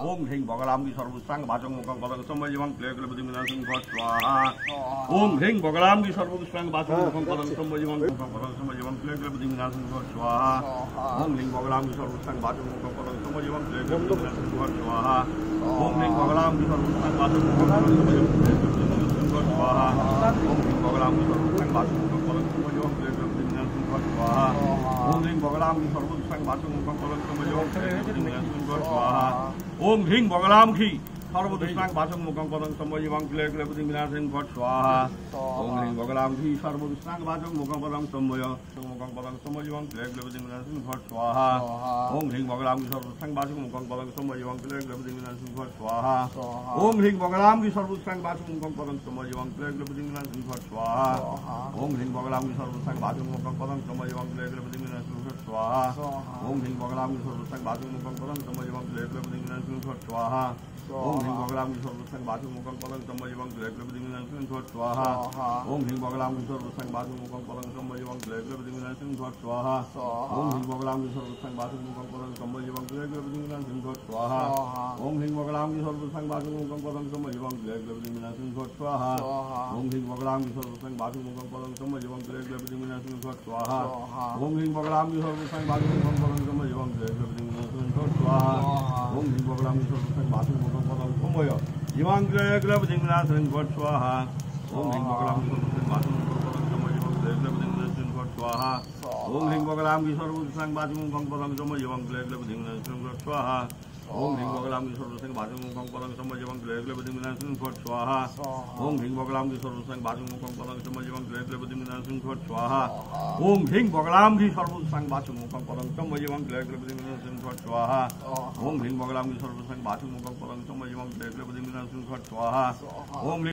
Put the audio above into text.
ओम ह्रीं बगलामुखी सर्वोत्सांग वाचकमुखं पदं सम्मजिवं क्लेक्लेपतिं विनाशं फट् स्वाहा ओम ह्रीं बगलामुखी सर्वोत्सांग वाचकमुखं पदं सम्मजिवं क्लेक्लेपतिं विनाशं फट् स्वाहा ओम ह्रीं बगलामुखी सर्वोत्सांग वाचकमुखं पदं सम्मजिवं क्लेक्लेपतिं विनाशं फट् स्वाहा ओम ह्रीं बगलामुखी सर्वोत्सांग वाचकमुखं पदं सम्मजिवं क्लेक्लेपतिं विनाशं फट् स्वाहा ओम ह्रीं बगलामुखी सर्वोत्सांग वाचकमुखं पदं सम्मजिवं क्लेक्लेपतिं विनाशं फट् स्वाहा ओम ह्रीं बगलामुखी सर्वोत्सांग वाचकमुखं पदं सम्मजिवं क्लेक्लेपतिं विनाशं फट् स्वाहा ओम ह्रीं बगलामुखी सर्वोत्सांग वाचकमुखं पदं सम्मजिवं क्लेक्लेपतिं विनाशं फट् स्वाहा ओम ह्रीं बगलामुखी सर्वोत्सांग वाचकमुखं पदं सम्मजिवं क्लेक्लेपतिं विनाशं फट् स्वाहा ओम ह्रीं बगलामुखी सर्वोत्सांग वाचकमुखं पदं सम्मजिवं क्लेक्लेपतिं विनाशं फट् स्वाहा ओम ह्रीं बगलामुखी सर्वोत्सांग वाचकमुखं पदं सम्मजिवं क्लेक्लेपतिं विनाशं फट् स्वाहा ओम ह्रीं बगलामुखी सर्वोत्सांग वाचकमुखं पदं सम्मजिवं क्लेक्लेपतिं विनाशं फट् स्वाहा ओम ह्रीं बगलामुखी सर्वोत्सांग वाचकमुखं पदं सम्मजिवं क्लेक्लेपतिं विनाशं फट् स्वाहा ओम ह्रीं बगलामुखी सर्वोत्सांग वाचकमुखं पदं सम्मजिवं क्लेक्लेपतिं विनाशं फट् स्वाहा ओम ह्रीं बगलामुखी सर्वोत्सांग वाचकमुखं पदं सम्मजिवं क्लेक्लेपतिं विनाशं फट् स्वाहा ओम ह्रीं बगलामुखी सर्वोत्सांग वाचकमुखं पदं सम्मजिवं क्लेक्लेपतिं विनाशं फट् स्वाहा ओम ह्रीं बगलामुखी सर्वोत्सांग वाचकमुखं पदं सम्मजिवं क्लेक्लेपतिं विनाशं फट् स्वाहा ओम ह्रीं बगलामुखी सर्वोत्सांग वाचकमुखं पदं सम्मजिवं क्लेक्लेपतिं विनाशं फट् स्वाहा ओम ह्रीं बगलामुखी सर्वोत्सांग वाचकमुखं पदं सम्मजिवं क्लेक्लेपतिं विनाशं फट् स्वाहा ओम ह्रीं बगलामुखी सर्वोत्सांग वाचकमुखं पदं सम्मजिवं क्लेक्लेपतिं विनाशं फट् स्वाहा ओम ह्रीं बगलामुखी सर्वोत्सांग वाचकमुखं पदं सम्मजिवं क्लेक्लेपतिं विनाशं फट् स्वाहा ओम ह्रीं बगलामुखी सर्वोत्सांग वाचकमुखं पदं सम्मजिवं क्लेक्लेपतिं विनाशं फट् स्वाहा ओम ह्रीं बगलामुखी सर्वोत्सांग वाचकमुखं पदं सम्मजिवं क्लेक्लेपतिं विनाशं फट् स्वाहा ओम ह्रीं बगलामुखी सर्वोत्सांग वाचकमुखं पदं सम्मजिवं क्लेक्लेपतिं विनाशं फट् स्वाहा ओम ह्रीं बगलामुखी सर्वोत्सांग वाचकमुखं पदं सम्मजिवं क्लेक्लेपतिं विनाशं फट् स्वाहा ओम ह्रीं बगलामुखी सर्वोत्सांग वाचकमुखं पदं सम्मजिवं क्लेक्लेपतिं विनाशं फट् स्वाहा ओम